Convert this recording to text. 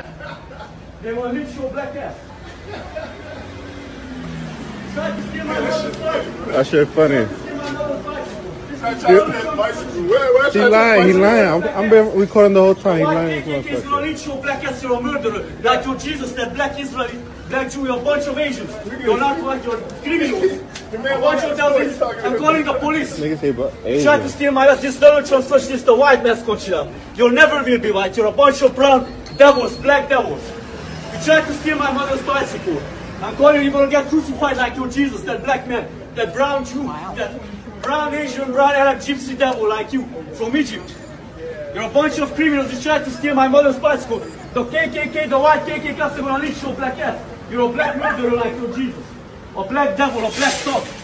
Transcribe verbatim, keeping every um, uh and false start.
They want to lynch your black ass. Tried to steal my mother's bicycle. That shit funny. He He lying, he lying. I'm, I'm been recording the whole time. He lying. K K K is going to lynch your black ass. You're a murderer. Like your Jesus, that black Israeli, black Jew, you're a bunch of Asians. You're not like you're criminals. A bunch of devils. I'm calling the police. Nigga say, but You tried to steal my ass. This Donald Trump socialist, the white man's conchilla. You'll never will be white. You're a bunch of brown devils, black devils. You tried to steal my mother's bicycle. I'm calling you, you're going to get crucified like your Jesus, that black man, that brown Jew, that brown Asian, brown Arab gypsy devil like you from Egypt. You're a bunch of criminals. You tried to steal my mother's bicycle. The K K K, the white K K K, are going to lynch your black ass. You're a black murderer like your Jesus. A black devil, a black dog.